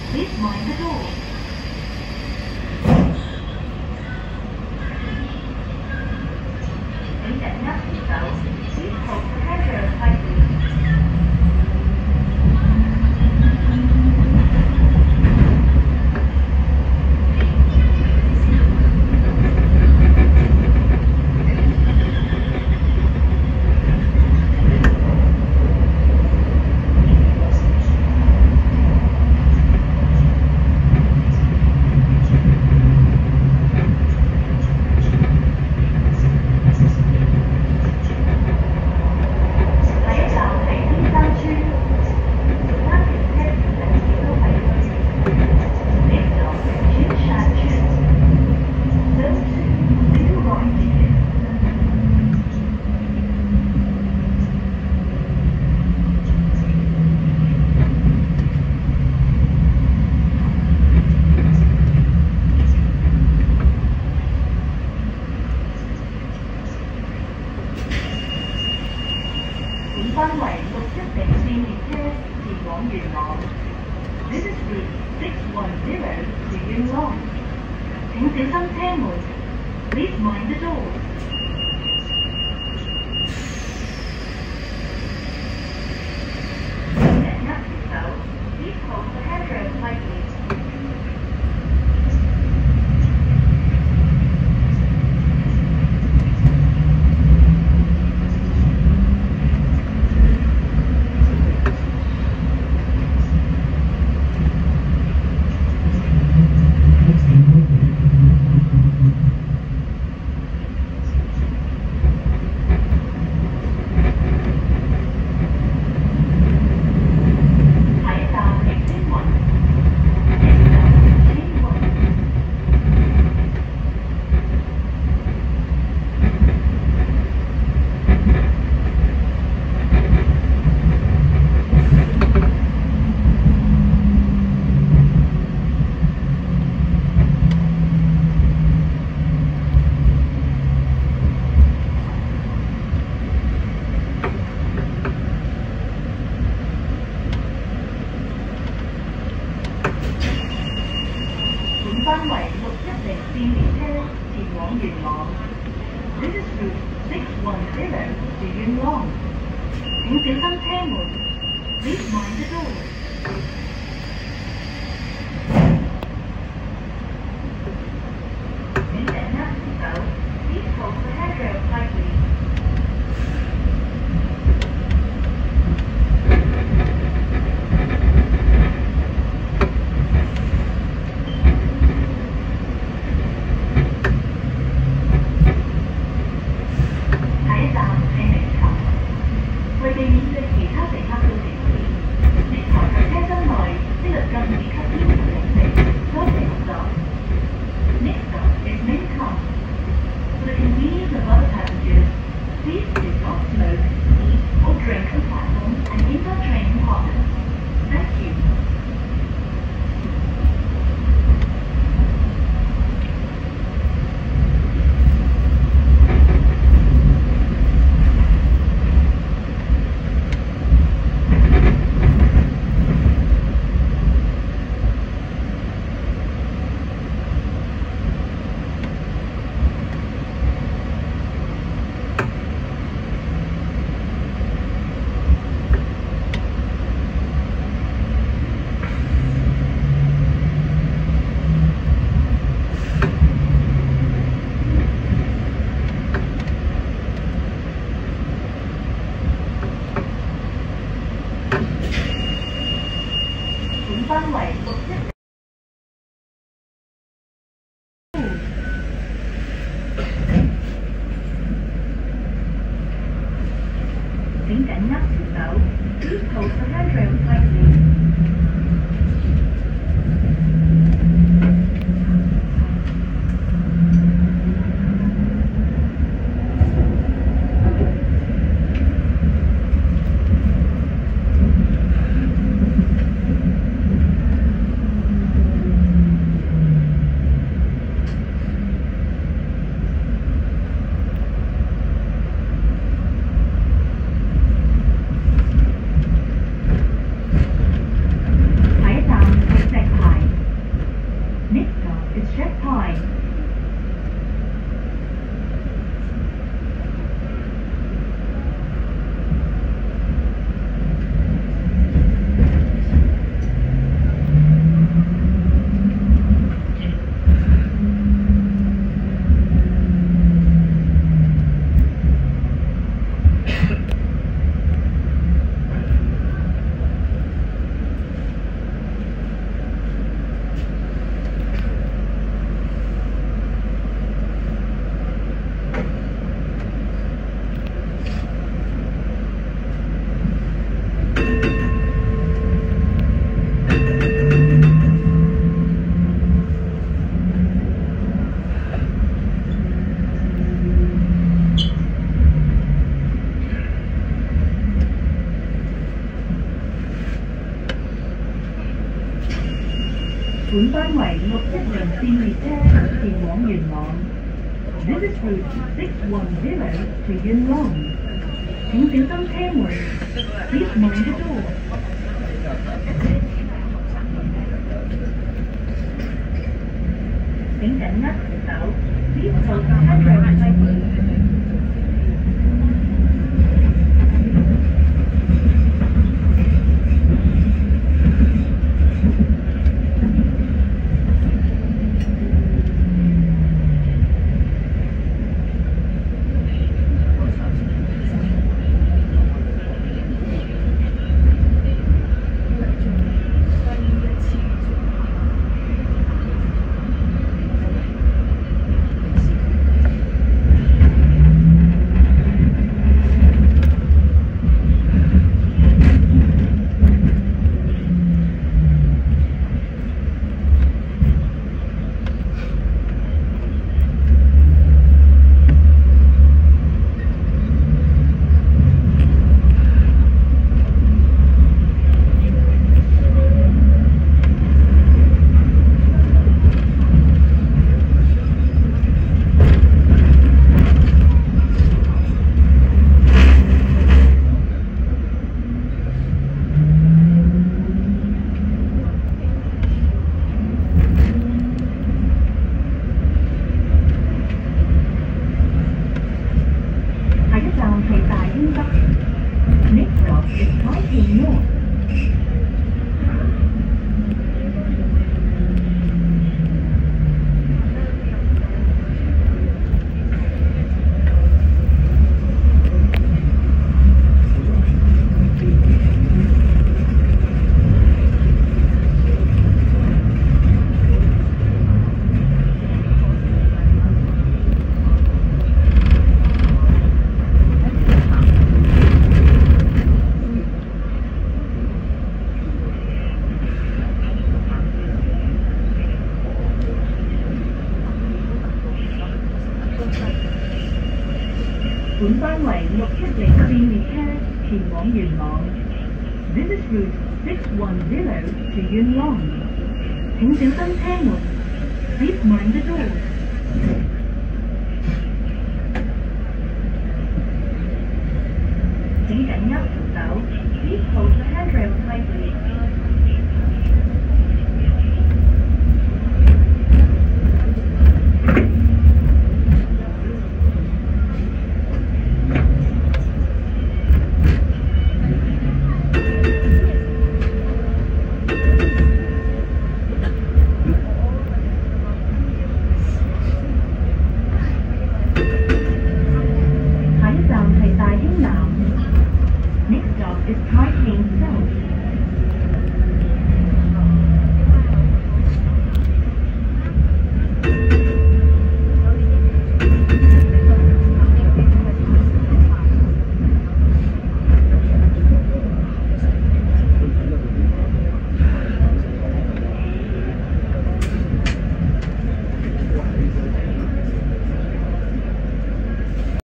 Please mind the door. 請緊握扶手。Please hold the handrail tightly. 分為610線列車前往元朗。This is route 610 to Yuen Long. 請小心車門。Please mind the doors. 請緊握扶手。Please hold the handrail tightly. 分為610線列車前往元朗。This is route 610 to Yuen Long. 請小心車門。Please mind the doors. 請緊握扶手。Please hold the handrail tightly. 為避免對其他乘客造成不便，月台及車廂內即日禁止吸煙和飲食。多謝合作。Next stop is Minton. For the convenience of other passengers, please do not smoke, eat, or drink on platform and indoor train compartments. Thank you. 分為610。請緊握扶手。Please hold the handrail tightly. 請本班為610線列車前往元朗。This is route 610 to Yuen Long。請小心車門。Please mind the door。請緊握扶手。Please hold the handrail tightly。Next stop is Taipei North。本班為610線列車前往元朗。This is route 610 to Yuen Long。請小心車門。Please mind the door。請緊握扶手。